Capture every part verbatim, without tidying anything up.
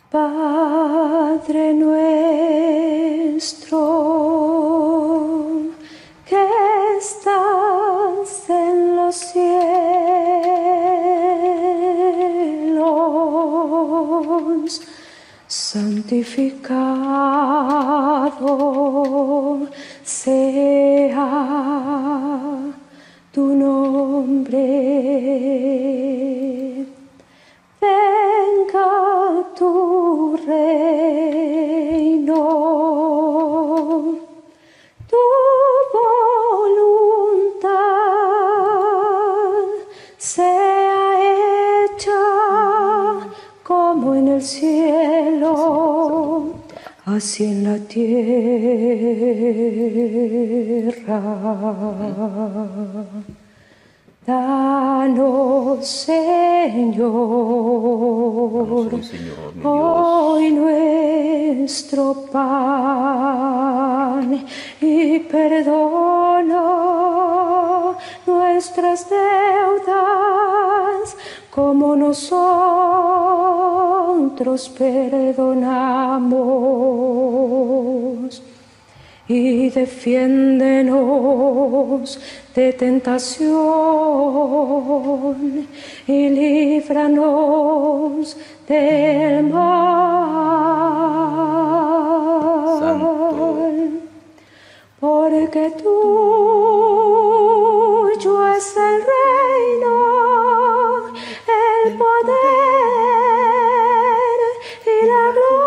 Padre nuestro, que estás en los cielos, santificado sea tu nombre. Venga tu reino, tu voluntad sea hecha como en el cielo, así en la tierra. Danos, Señor, Danos, Señor, mi hoy nuestro pan, y perdona nuestras deudas como nosotros perdonamos. Y defiéndenos de tentación y líbranos del mal. Santo. Porque tuyo es el reino, el poder y la gloria.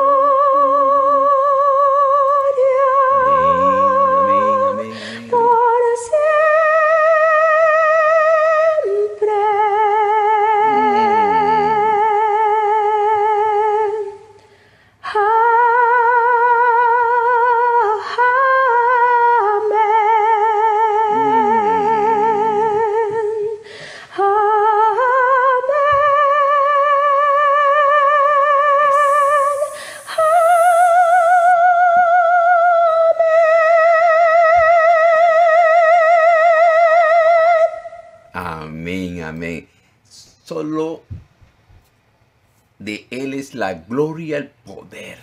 Amén, amén. Solo de Él es la gloria, el poder.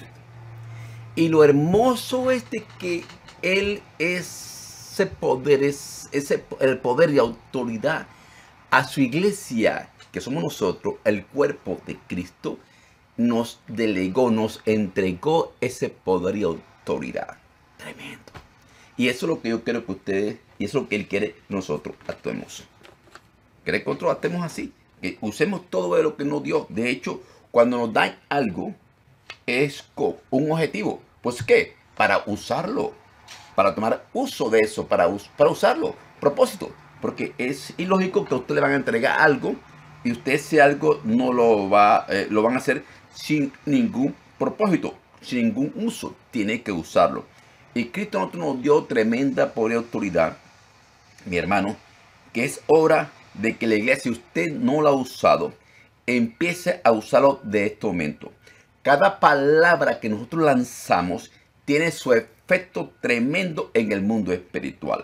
Y lo hermoso es de que Él es ese poder, es ese, el poder y autoridad a su iglesia, que somos nosotros, el cuerpo de Cristo, nos delegó, nos entregó ese poder y autoridad. Tremendo. Y eso es lo que yo quiero que ustedes, y eso es lo que Él quiere que nosotros actuemos. Quiere que nosotros actuemos así, que usemos todo de lo que nos dio. De hecho, cuando nos dan algo, es con un objetivo. Pues ¿qué? Para usarlo, para tomar uso de eso, para, us para usarlo, propósito. Porque es ilógico que a usted le van a entregar algo y usted ese algo no lo va, eh, lo van a hacer sin ningún propósito, sin ningún uso. Tiene que usarlo. Y Cristo nos dio tremenda poder y autoridad, mi hermano, que es hora de que la iglesia, si usted no la ha usado, empiece a usarlo de este momento. Cada palabra que nosotros lanzamos tiene su efecto tremendo en el mundo espiritual.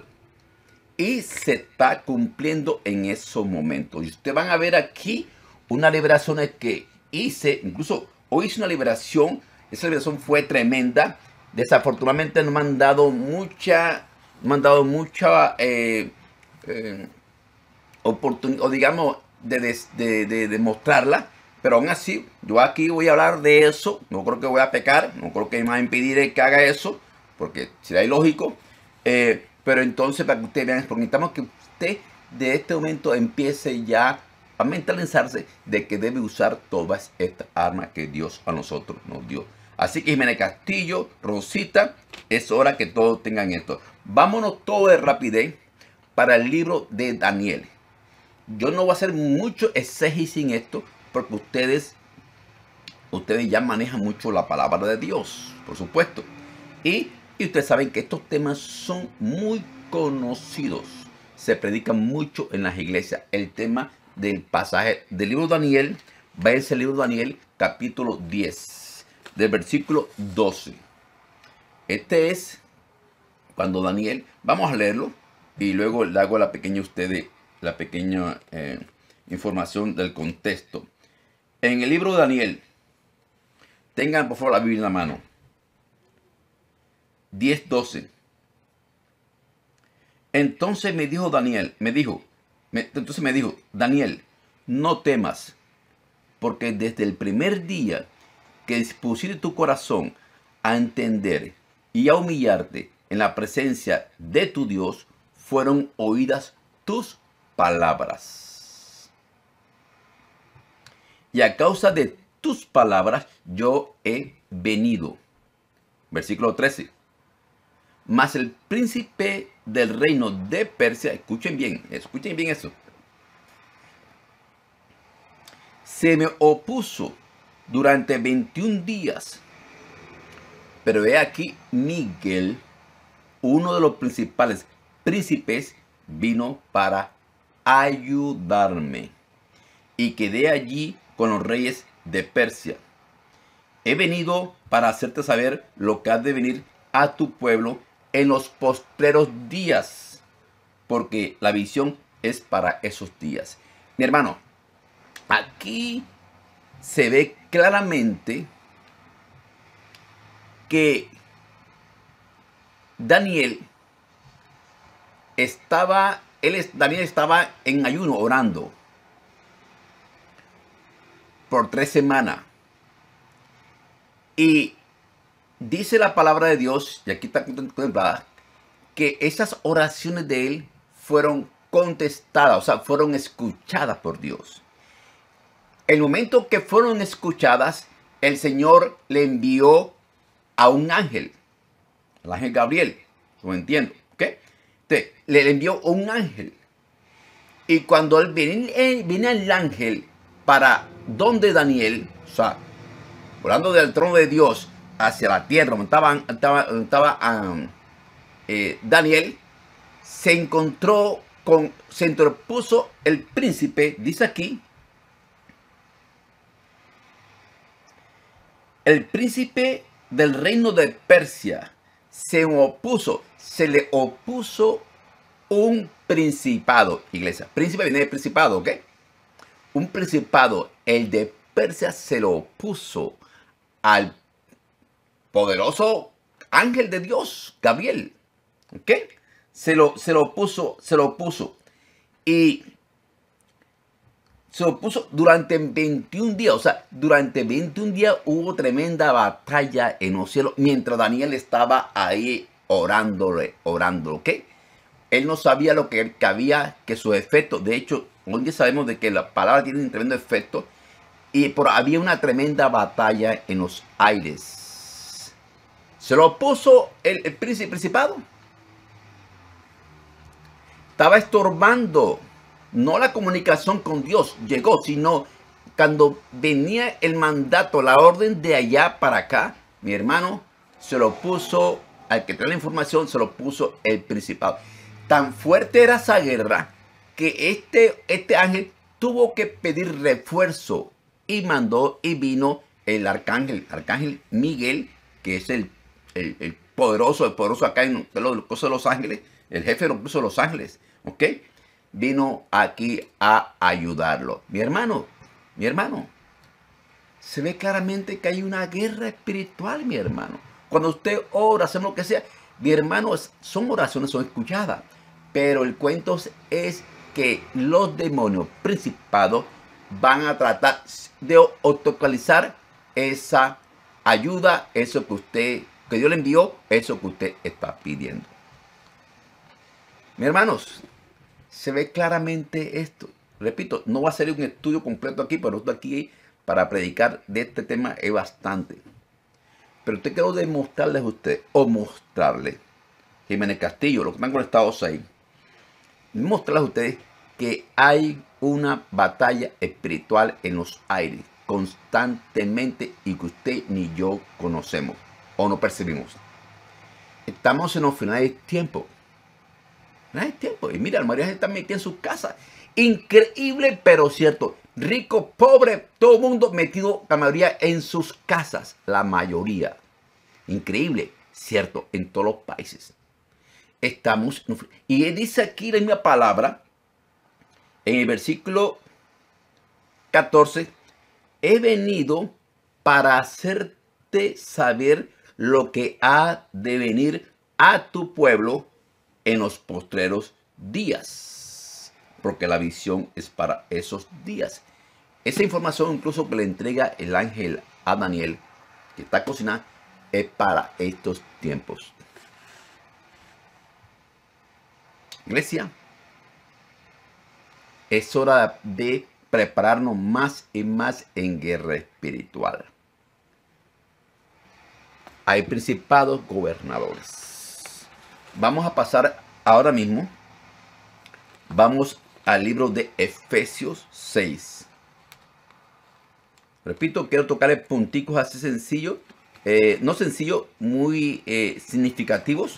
Y se está cumpliendo en esos momentos. Y ustedes van a ver aquí una liberación que hice. Incluso hoy hice una liberación. Esa liberación fue tremenda. Desafortunadamente no me han dado mucha, no me han dado mucha eh, eh, oportunidad, o digamos, de, de, de, de, de mostrarla. Pero aún así, yo aquí voy a hablar de eso. No creo que voy a pecar. No creo que me va a impedir que haga eso. Porque será ilógico. Eh, pero entonces, para que ustedes vean, porque necesitamos que usted de este momento empiece ya a mentalizarse de que debe usar todas estas armas que Dios a nosotros nos dio. Así que Jiménez Castillo, Rosita, es hora que todos tengan esto. Vámonos todo de rapidez para el libro de Daniel. Yo no voy a hacer mucho exégesis en esto, porque ustedes, ustedes ya manejan mucho la palabra de Dios, por supuesto. Y, y ustedes saben que estos temas son muy conocidos. Se predican mucho en las iglesias. El tema del pasaje del libro de Daniel, va a ser el libro de Daniel, capítulo diez, del versículo doce. Este es cuando Daniel, vamos a leerlo, y luego le hago la pequeña ustedes, la pequeña eh, información del contexto. En el libro de Daniel, Tengan por favor la Biblia en la mano. diez doce. Entonces me dijo Daniel, me dijo, me, entonces me dijo, Daniel, no temas, porque desde el primer día que dispusiste tu corazón a entender y a humillarte en la presencia de tu Dios, fueron oídas tus palabras. Y a causa de tus palabras yo he venido. Versículo trece. Mas el príncipe del reino de Persia, escuchen bien, escuchen bien eso, se me opuso durante veintiún días. Pero he aquí Miguel, uno de los principales príncipes, vino para ayudarme. Y quedé allí con los reyes de Persia. He venido para hacerte saber lo que ha de venir a tu pueblo en los postreros días, porque la visión es para esos días. Mi hermano, aquí se ve claramente que Daniel estaba, él es, Daniel estaba en ayuno orando por tres semanas. Y dice la palabra de Dios, y aquí está contemplada, que esas oraciones de él fueron contestadas, o sea, fueron escuchadas por Dios. El momento que fueron escuchadas, el Señor le envió a un ángel, al ángel Gabriel, lo entiendo, ¿ok? Entonces, le envió un ángel. Y cuando él viene, él viene el ángel para donde Daniel, o sea, volando del trono de Dios hacia la tierra, donde estaba, estaba, estaba um, eh, Daniel, se encontró con, se interpuso el príncipe, dice aquí, el príncipe del reino de Persia se opuso, se le opuso un principado, iglesia. Príncipe viene de principado, ¿ok? Un principado, el de Persia, se lo opuso al poderoso ángel de Dios, Gabriel, ¿ok? Se lo, se lo puso, se lo puso. Y se lo puso durante veintiún días. O sea, durante veintiún días hubo tremenda batalla en los cielos mientras Daniel estaba ahí orándole, orando, ¿ok? Él no sabía lo que, que había, que su efecto. De hecho, hoy día sabemos de que la palabra tiene un tremendo efecto. Y por, había una tremenda batalla en los aires. Se lo puso el, el príncipe principado. Estaba estorbando. No la comunicación con Dios llegó, sino cuando venía el mandato, la orden de allá para acá, mi hermano, se lo puso, al que trae la información, se lo puso el principado. Tan fuerte era esa guerra que este, este ángel tuvo que pedir refuerzo y mandó y vino el arcángel, arcángel Miguel, que es el, el, el poderoso, el poderoso acá en los cosas de los ángeles, el jefe de los de los ángeles, ¿ok? Vino aquí a ayudarlo. Mi hermano, mi hermano, se ve claramente que hay una guerra espiritual, mi hermano. Cuando usted ora, hace lo que sea, mi hermano, son oraciones, son escuchadas. Pero el cuento es que los demonios principados van a tratar de autocalizar esa ayuda, eso que usted, que Dios le envió, eso que usted está pidiendo. Mis hermanos, se ve claramente esto. Repito, no va a ser un estudio completo aquí, pero esto aquí para predicar de este tema es bastante. Pero te quiero demostrarles a usted, o mostrarles, Jiménez Castillo, los que están conectados ahí, mostrarles a ustedes que hay una batalla espiritual en los aires constantemente y que usted ni yo conocemos o no percibimos. Estamos en los finales de tiempo. No hay tiempo. Y mira, la mayoría está metida en sus casas. Increíble, pero cierto. Rico, pobre, todo el mundo metido, la mayoría en sus casas. La mayoría. Increíble, cierto, en todos los países. Estamos. Y él dice aquí la misma palabra. En el versículo catorce. He venido para hacer hazte saber lo que ha de venir a tu pueblo en los postreros días, porque la visión es para esos días. Esa información incluso que le entrega el ángel a Daniel, que está cocinando, es para estos tiempos. Iglesia, es hora de prepararnos más y más en guerra espiritual. Hay principados gobernadores. Vamos a pasar ahora mismo. Vamos al libro de Efesios seis. Repito, quiero tocarle punticos así sencillos. Eh, no sencillos, muy eh, significativos.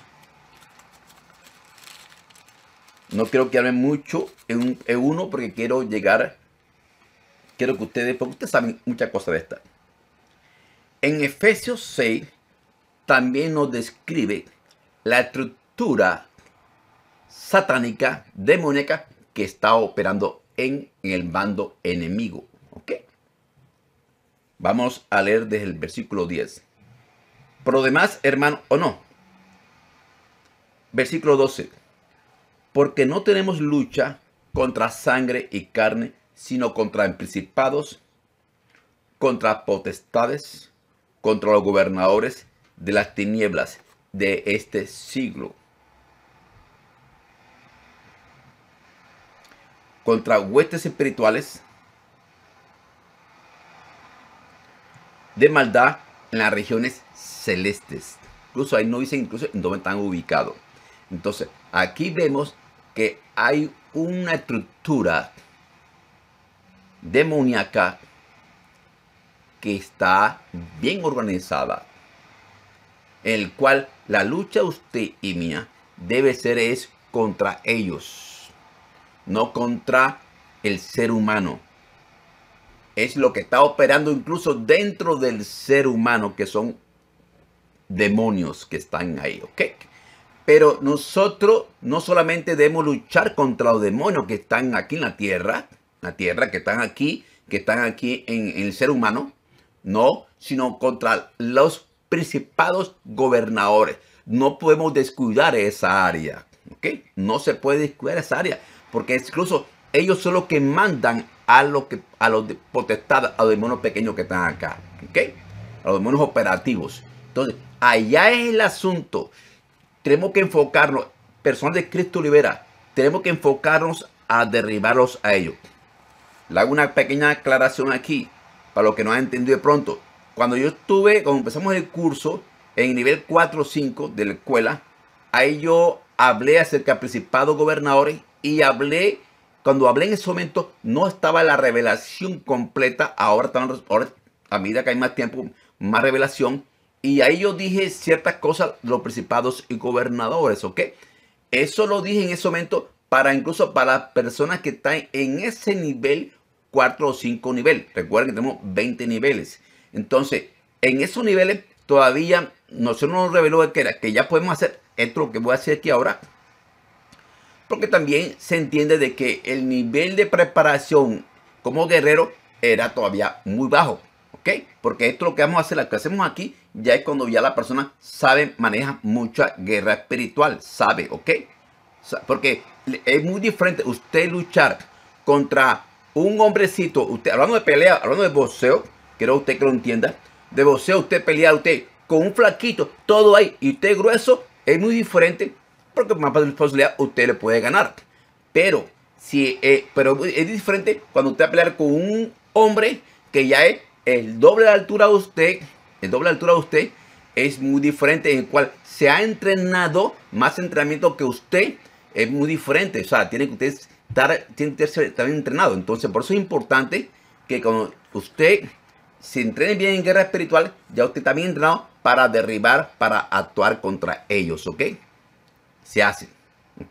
No quiero que hable mucho en, en uno porque quiero llegar. Quiero que ustedes, porque ustedes saben muchas cosas de esta. En Efesios seis también nos describe la estructura satánica, demoníaca que está operando en, en el bando enemigo. ¿Ok? Vamos a leer desde el versículo diez. Por lo demás, hermano, o no. Versículo doce. Porque no tenemos lucha contra sangre y carne, sino contra principados, contra potestades, contra los gobernadores de las tinieblas de este siglo, contra huestes espirituales de maldad en las regiones celestes. Incluso ahí no dicen incluso en dónde están ubicados. Entonces, aquí vemos que hay una estructura demoníaca que está bien organizada, en el cual la lucha usted y mía debe ser es contra ellos, no contra el ser humano. Es lo que está operando incluso dentro del ser humano, que son demonios que están ahí, ¿ok? Pero nosotros no solamente debemos luchar contra los demonios que están aquí en la tierra, la tierra que están aquí, que están aquí en, en el ser humano, no, sino contra los principados gobernadores. No podemos descuidar esa área, ¿ok? No se puede descuidar esa área, porque incluso ellos son los que mandan a los que a los potestades, a los demonios pequeños que están acá, ¿ok? A los demonios operativos. Entonces, allá es el asunto. Tenemos que enfocarnos, personas de Cristo Libera, tenemos que enfocarnos a derribarlos a ellos. Le hago una pequeña aclaración aquí, para los que no han entendido de pronto. Cuando yo estuve, cuando empezamos el curso, en nivel cuatro o cinco de la escuela, ahí yo hablé acerca de principados gobernadores y hablé, cuando hablé en ese momento, no estaba la revelación completa. Ahora, ahora a medida que hay más tiempo, más revelación. Y ahí yo dije ciertas cosas, los principados y gobernadores, ¿ok? Eso lo dije en ese momento para incluso para las personas que están en ese nivel cuatro o cinco nivel. Recuerden que tenemos veinte niveles. Entonces, en esos niveles todavía nosotros nos reveló que, era, que ya podemos hacer esto lo que voy a hacer aquí ahora. Porque también se entiende de que el nivel de preparación como guerrero era todavía muy bajo. ¿Ok? Porque esto lo que vamos a hacer, lo que hacemos aquí, ya es cuando ya la persona sabe, maneja mucha guerra espiritual. Sabe, ¿ok? Porque es muy diferente usted luchar contra un hombrecito. Usted, hablando de pelea, hablando de boxeo, quiero usted que lo entienda. De boxeo, usted pelea usted con un flaquito, todo ahí, y usted grueso, es muy diferente. Porque más posibilidad usted le puede ganar. Pero, si, eh, pero es diferente cuando usted va a pelear con un hombre que ya es el doble de altura de usted, el doble de altura de usted, es muy diferente, en el cual se ha entrenado más entrenamiento que usted, es muy diferente. O sea, tiene que usted estar, tiene que ser también entrenado. Entonces, por eso es importante que cuando usted se entrene bien en guerra espiritual, ya usted está bien entrenado para derribar, para actuar contra ellos, ¿ok? Se hace, ¿ok?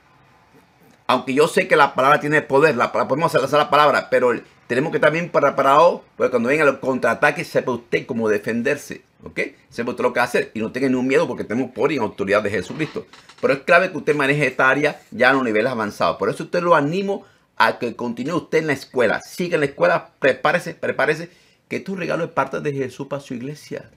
Aunque yo sé que la palabra tiene poder, la, podemos hacer la palabra, pero tenemos que estar bien preparados, porque cuando vengan los contraataques, sepa usted cómo defenderse, ¿ok? Sepa usted lo que hacer y no tenga ningún miedo porque tenemos poder y autoridad de Jesucristo. Pero es clave que usted maneje esta área ya en los niveles avanzados. Por eso usted lo animo a que continúe usted en la escuela. Siga en la escuela, prepárese, prepárese, que tu regalo es parte de Jesús para su iglesia.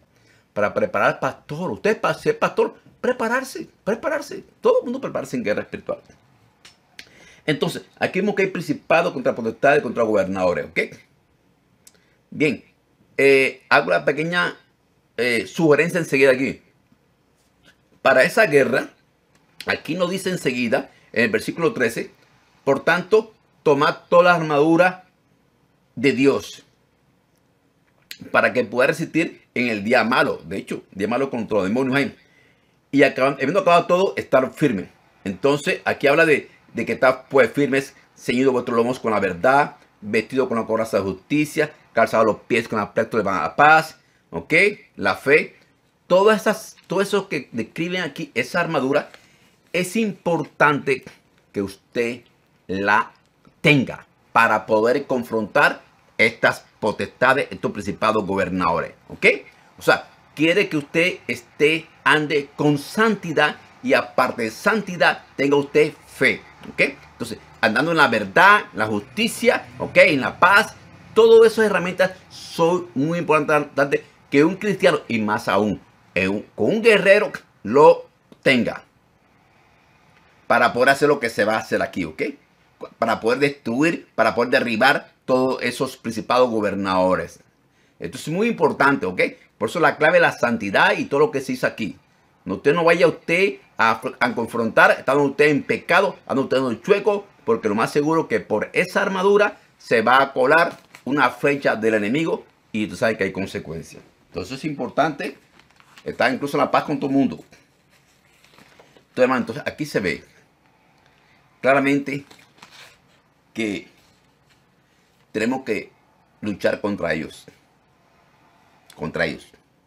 para preparar al pastor. Usted para ser pastor, prepararse, prepararse. Todo el mundo prepararse en guerra espiritual. Entonces, aquí vemos que hay principados contra potestades, contra gobernadores, ¿ok? Bien, eh, hago una pequeña eh, sugerencia enseguida aquí. Para esa guerra, aquí nos dice enseguida, en el versículo trece, por tanto, tomad toda la armadura de Dios para que pueda resistir en el día malo. De hecho, día malo contra los demonios hay. Y acaban, habiendo acabado todo, estar firme. Entonces, aquí habla de, de que está pues firmes, ceñido vuestros lomos con la verdad, vestido con la coraza de justicia, calzado los pies con la pleta de la paz, ¿ok? La fe. Todas esas, todo eso que describen aquí, esa armadura, es importante que usted la tenga para poder confrontar estas potestades, estos principados gobernadores, ¿ok? O sea, quiere que usted esté, ande con santidad y aparte de santidad, tenga usted fe, ¿ok? Entonces, andando en la verdad, la justicia, ¿ok? En la paz, todas esas herramientas son muy importantes que un cristiano, y más aún, un, con un guerrero, lo tenga. Para poder hacer lo que se va a hacer aquí, ¿ok? Para poder destruir, para poder derribar todos esos principados gobernadores. Esto es muy importante, ¿ok? Por eso la clave es la santidad y todo lo que se hizo aquí. No, usted no vaya usted a, a confrontar, estando usted en pecado, estando usted en el chueco, porque lo más seguro que por esa armadura se va a colar una flecha del enemigo y tú sabes que hay consecuencias. Entonces es importante estar incluso en la paz con todo el mundo. Entonces, hermano, entonces aquí se ve claramente que tenemos que luchar contra ellos. Contra ellos.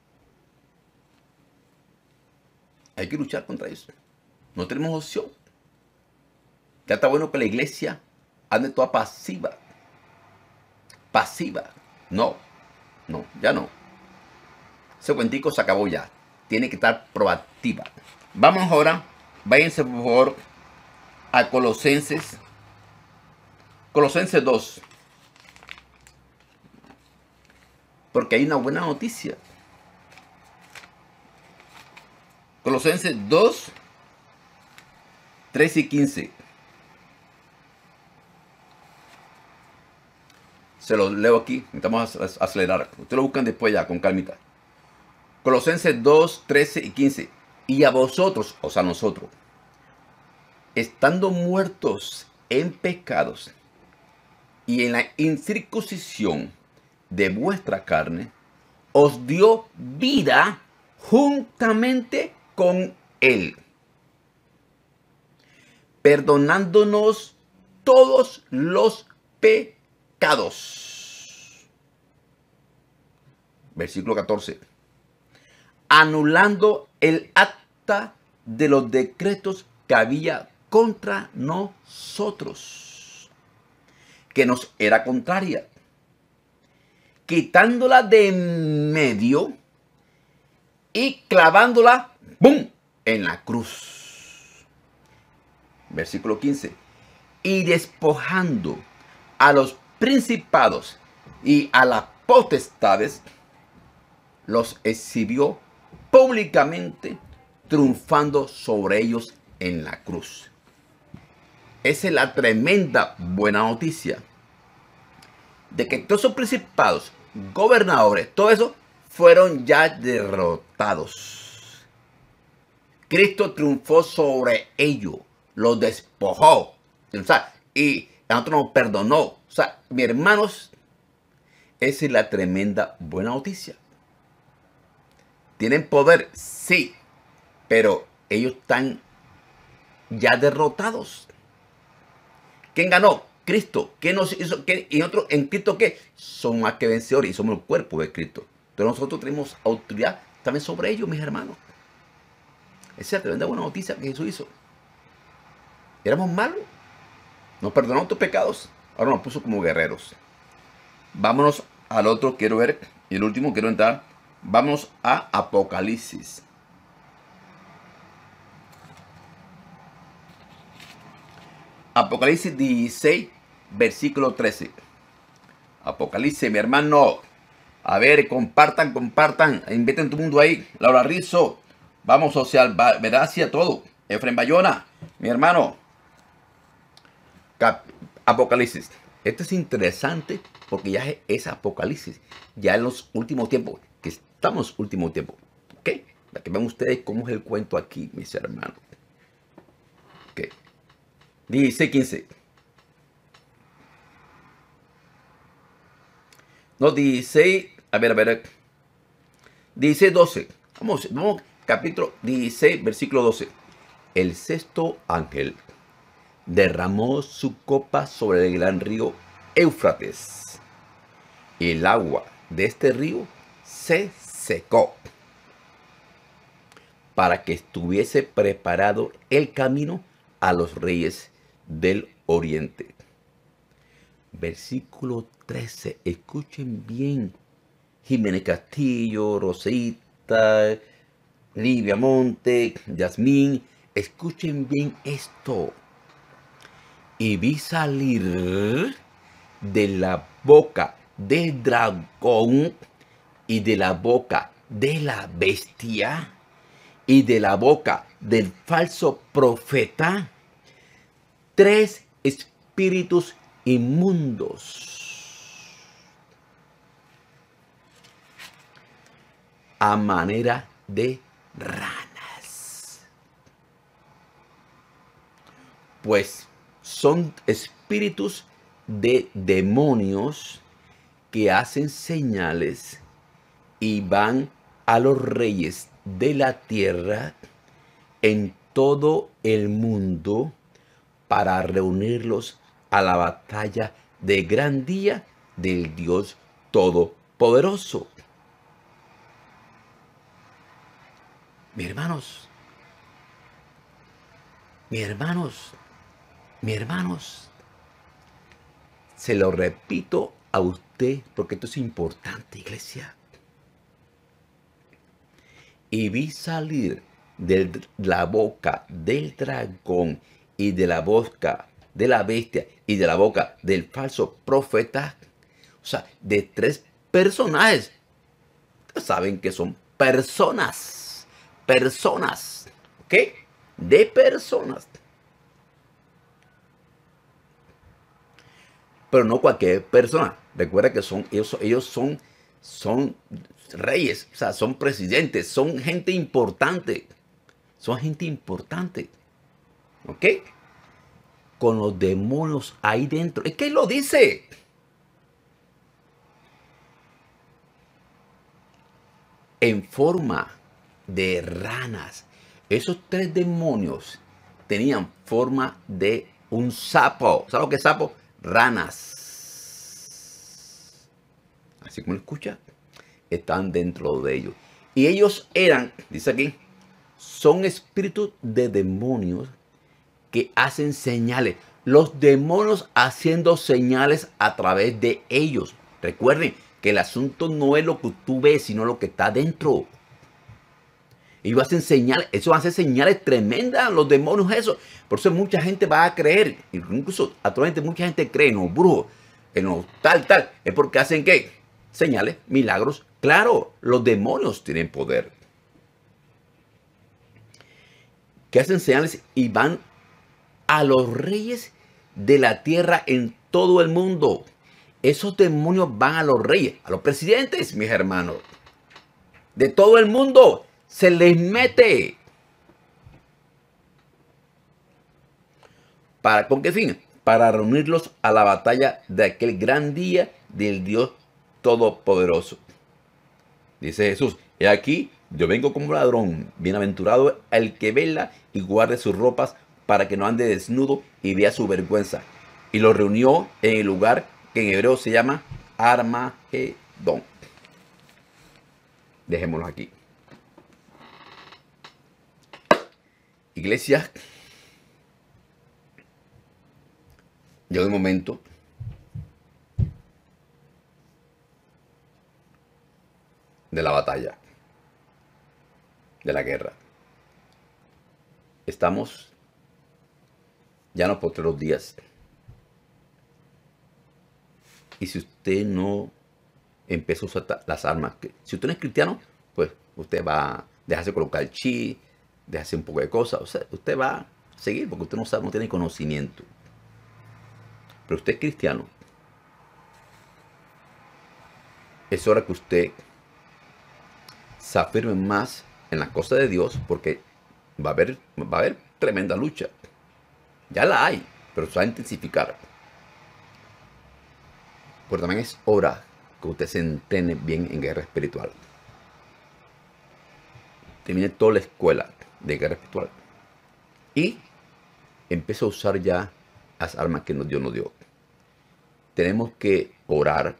Hay que luchar contra ellos. No tenemos opción. Ya está bueno que la iglesia ande toda pasiva. Pasiva. No. No, ya no. Ese cuentico se acabó ya. Tiene que estar proactiva. Vamos ahora. Váyanse por favor a Colosenses. Colosenses dos. Porque hay una buena noticia. Colosenses dos, trece y quince. Se los leo aquí. Necesitamos acelerar. Ustedes lo buscan después ya, con calmita. Colosenses dos, trece y quince. Y a vosotros, o sea, nosotros, estando muertos en pecados y en la incircuncisión de vuestra carne, os dio vida juntamente con él, perdonándonos todos los pecados. Versículo catorce. Anulando el acta de los decretos que había contra nosotros, que nos era contraria, quitándola de en medio y clavándola, ¡bum!, en la cruz. Versículo quince. Y despojando a los principados y a las potestades, los exhibió públicamente, triunfando sobre ellos en la cruz. Esa es la tremenda buena noticia. De que todos esos principados, gobernadores, todo eso, fueron ya derrotados. Cristo triunfó sobre ellos, los despojó, o sea, y a nosotros nos perdonó. O sea, mis hermanos, esa es la tremenda buena noticia. ¿Tienen poder? Sí, pero ellos están ya derrotados. ¿Quién ganó? Cristo. ¿Qué nos hizo? ¿Qué? ¿Y nosotros en Cristo qué? Son más que vencedores y somos el cuerpo de Cristo. Entonces nosotros tenemos autoridad también sobre ellos, mis hermanos. Esa es la tremenda buena noticia que Jesús hizo. Éramos malos. Nos perdonó nuestros pecados. Ahora nos puso como guerreros. Vámonos al otro, quiero ver. Y el último, quiero entrar. Vamos a Apocalipsis. Apocalipsis dieciséis, versículo trece. Apocalipsis, mi hermano. A ver, compartan, compartan. Inviten todo el mundo ahí. Laura Rizzo. Vamos, social, veracia, todo. Efren Bayona, mi hermano. Cap Apocalipsis. Esto es interesante porque ya es Apocalipsis. Ya en los últimos tiempos. Que estamos en los últimos tiempos. ¿Ok? Para que vean ustedes cómo es el cuento aquí, mis hermanos. ¿Ok? dieciséis, quince. No, dieciséis. A ver, a ver. dieciséis, doce. Vamos, vamos. Capítulo dieciséis, versículo doce. El sexto ángel derramó su copa sobre el gran río Éufrates. El agua de este río se secó para que estuviese preparado el camino a los reyes del oriente. Versículo trece. Escuchen bien. Jiménez Castillo, Rosita, Livia Monte, Yasmín. Escuchen bien esto. Y vi salir de la boca del dragón y de la boca de la bestia y de la boca del falso profeta tres espíritus inmundos a manera de ranas. Pues son espíritus de demonios que hacen señales y van a los reyes de la tierra en todo el mundo para reunirlos a la batalla de gran día del Dios Todopoderoso. Mis hermanos, mis hermanos, mis hermanos, se lo repito a usted porque esto es importante, iglesia. Y vi salir de la boca del dragón y de la boca de la bestia y de la boca del falso profeta, o sea, de tres personajes. Ustedes saben que son personas, personas, ¿ok? De personas. Pero no cualquier persona. Recuerda que son ellos, ellos son, son reyes, o sea, son presidentes, son gente importante. Son gente importante. ¿Ok? Con los demonios ahí dentro. Es que él lo dice. En forma de ranas. Esos tres demonios tenían forma de un sapo. ¿Sabes lo que es sapo? Ranas. Así como lo escucha, están dentro de ellos. Y ellos eran, dice aquí, son espíritus de demonios que hacen señales. Los demonios haciendo señales a través de ellos. Recuerden que el asunto no es lo que tú ves, sino lo que está dentro. Ellos hacen señales, eso hace señales tremendas, los demonios eso. Por eso mucha gente va a creer, incluso actualmente mucha gente cree en los brujos, en los tal, tal. Es porque hacen ¿qué? Señales, milagros. Claro, los demonios tienen poder. Que hacen señales y van a los reyes de la tierra en todo el mundo. Esos demonios van a los reyes, a los presidentes, mis hermanos. De todo el mundo se les mete. ¿Para con qué fin? Para reunirlos a la batalla de aquel gran día del Dios Todopoderoso. Dice Jesús, he aquí, yo vengo como ladrón, bienaventurado el que vela y guarde sus ropas para que no ande desnudo y vea su vergüenza. Y lo reunió en el lugar que en hebreo se llama Armagedón. Dejémoslo aquí. Iglesia, llegó el momento de la batalla, de la guerra. Estamos ya en los postreros días. Y si usted no empieza a usar ta- las armas. Que, si usted no es cristiano, pues usted va a dejarse colocar el chi, dejarse un poco de cosas. O sea, usted va a seguir porque usted no sabe, no tiene conocimiento. Pero usted es cristiano. Es hora que usted se afirme más en las cosas de Dios porque va a haber, va a haber tremenda lucha. Ya la hay, pero se va a intensificar. Pero también es hora que usted se entrene bien en guerra espiritual. Termine toda la escuela de guerra espiritual. Y empiece a usar ya las armas que Dios nos dio. Tenemos que orar,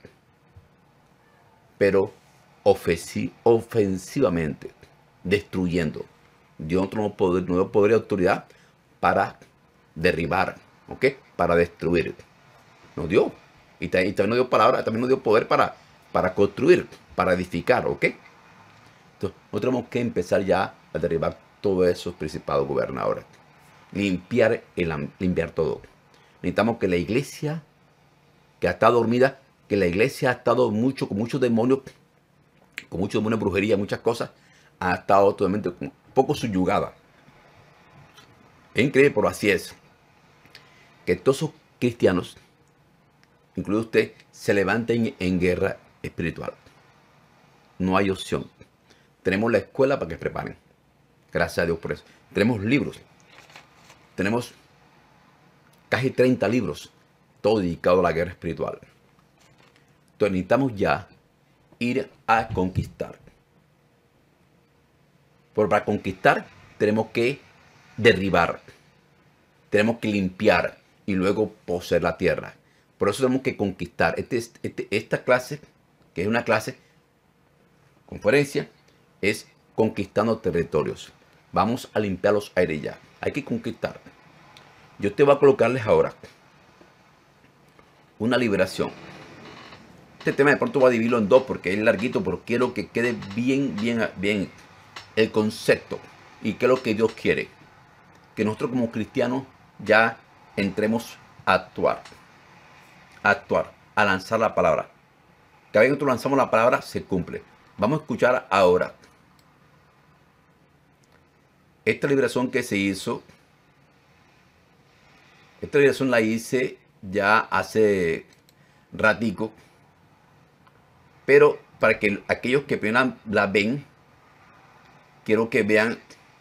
pero ofensi- ofensivamente, destruyendo. Dios no nos poder, no dio poder y autoridad para derribar, ¿ok? Para destruir. Nos dio. Y también, y también nos dio palabra, también nos dio poder para, para construir, para edificar, ¿ok? Entonces, nosotros tenemos que empezar ya a derribar todos esos principados gobernadores. Limpiar, el, am- limpiar todo. Necesitamos que la iglesia, que ha estado dormida, que la iglesia ha estado mucho, con muchos demonios, con muchos demonios de brujería, muchas cosas, ha estado totalmente un poco subyugada. Es increíble, pero así es. Que todos esos cristianos, incluido usted, se levanten en guerra espiritual. No hay opción. Tenemos la escuela para que se preparen. Gracias a Dios por eso. Tenemos libros. Tenemos casi treinta libros, todo dedicado a la guerra espiritual. Entonces necesitamos ya ir a conquistar. Pero para conquistar tenemos que derribar, tenemos que limpiar y luego poseer la tierra. Por eso tenemos que conquistar. Este, este, esta clase, que es una clase, conferencia, es conquistando territorios. Vamos a limpiar los aires ya. Hay que conquistar. Yo te voy a colocarles ahora una liberación. Este tema de pronto voy a dividirlo en dos porque es larguito, pero quiero que quede bien, bien, bien el concepto y qué es lo que Dios quiere. Que nosotros como cristianos ya entremos a actuar. A actuar, a lanzar la palabra. Cada vez que nosotros lanzamos la palabra, se cumple. Vamos a escuchar ahora esta liberación que se hizo. Esta liberación la hice ya hace ratico. Pero para que aquellos que apenas la ven, quiero que vean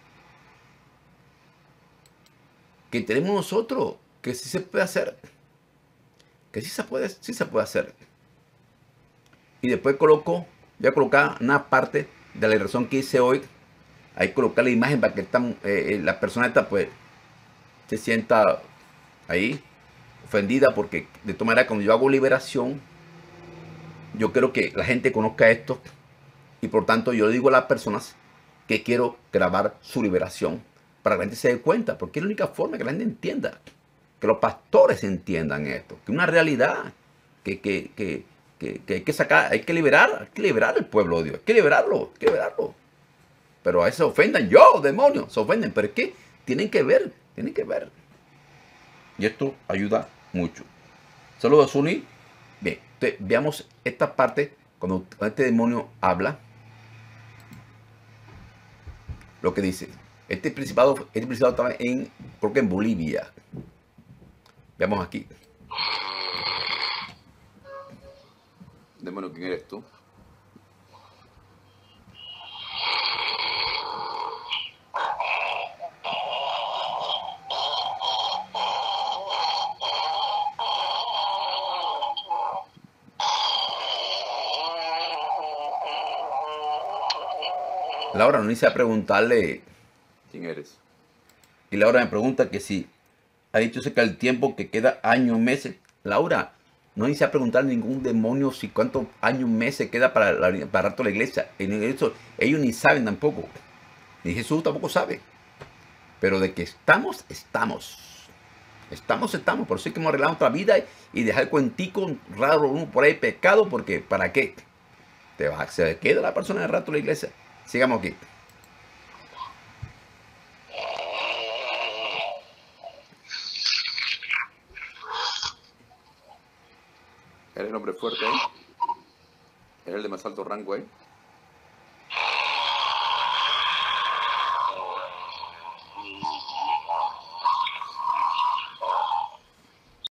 que tenemos nosotros, que sí se puede hacer. Que sí se puede, sí se puede hacer. Y después coloco, voy a colocar una parte de la liberación que hice hoy. Ahí colocar la imagen para que están, eh, la persona esta pues se sienta ahí ofendida, porque de todas maneras cuando yo hago liberación, yo quiero que la gente conozca esto y por tanto yo le digo a las personas que quiero grabar su liberación para que la gente se dé cuenta, porque es la única forma que la gente entienda, que los pastores entiendan esto, que es una realidad, que, que, que, que, que hay que sacar, hay que liberar, hay que liberar al pueblo de Dios, hay que liberarlo, hay que liberarlo. Pero a veces se ofendan, yo, demonios, se ofenden, pero es que tienen que ver, tienen que ver. Y esto ayuda mucho. Saludos, Suni. Bien, entonces, veamos esta parte, cuando este demonio habla, lo que dice. Este principado, este principado estaba en, creo que en Bolivia. Veamos aquí. Demonio, ¿quién eres tú? Laura no inicia a preguntarle quién eres. Y Laura me pregunta que si ha dicho acerca del tiempo que queda años, meses. Laura, no inicia a preguntar a ningún demonio si cuántos años, meses queda para, la, para toda la iglesia. En eso, ellos ni saben tampoco. Ni Jesús tampoco sabe. Pero de que estamos, estamos. Estamos, estamos. Por eso hay que arreglar nuestra vida y dejar el cuentico raro uno por ahí pecado, porque ¿para qué? Te va, se queda la persona de rato en la iglesia. Sigamos aquí. Eres un hombre fuerte, ¿eh? alto rango ahí.